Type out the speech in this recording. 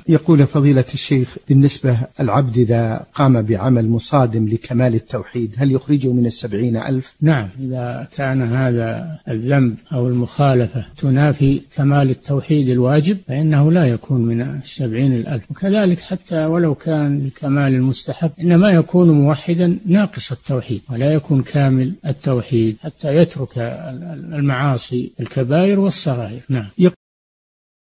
يقول فضيلة الشيخ بالنسبة العبد إذا قام بعمل مصادم لكمال التوحيد هل يخرجه من 70,000؟ نعم، إذا كان هذا الذنب أو المخالفة تنافي كمال التوحيد الواجب فإنه لا يكون من 70,000. وكذلك حتى ولو كان الكمال المستحب إنما يكون موحدا ناقص التوحيد ولا يكون كامل التوحيد حتى يترك المعاصي الكبائر والصغائر. نعم.